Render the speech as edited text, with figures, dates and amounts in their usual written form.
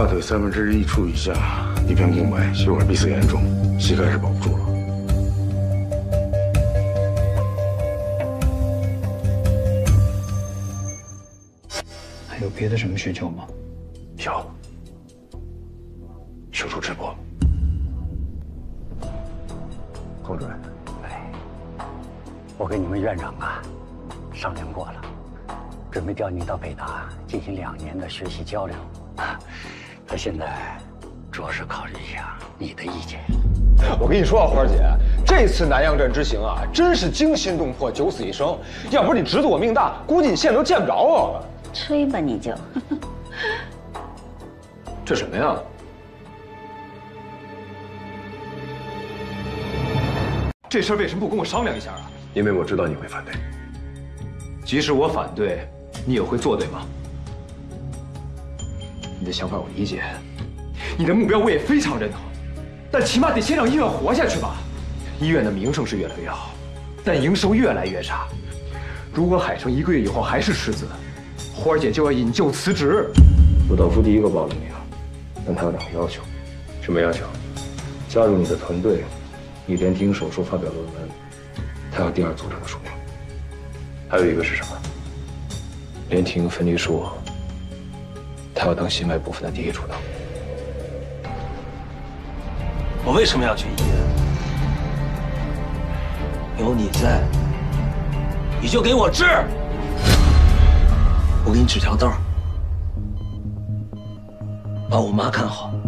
大腿1/3处以下一片空白，血管闭塞严重，膝盖是保不住了。 还有别的什么需求吗？ 有，手术直播。侯主任， 我跟你们院长啊商量过了，准备调你到北大进行2年的学习交流。他现在主要是考虑一下你的意见。 我跟你说啊，花儿姐，这次南阳镇之行啊，真是惊心动魄，九死一生。要不是你侄子我命大，估计你现在都见不着我了。 吹吧你就。 这什么呀？这事儿为什么不跟我商量一下啊？ 因为我知道你会反对。 即使我反对，你也会做对吗？你的想法我理解，你的目标我也非常认同，但起码得先让医院活下去吧。医院的名声是越来越好，但营收越来越差。如果海城1个月以后还是赤字，花儿姐就要引咎辞职。 鲁道夫第一个报了你啊，但他有2个要求。什么要求？加入你的团队，以连停手术发表论文，他要第2组成的数量。还有一个是什么？连停分离术，他要当心脉部分的第1主刀。 我为什么要去医院？有你在，你就给我治。我给你指条道，把我妈看好。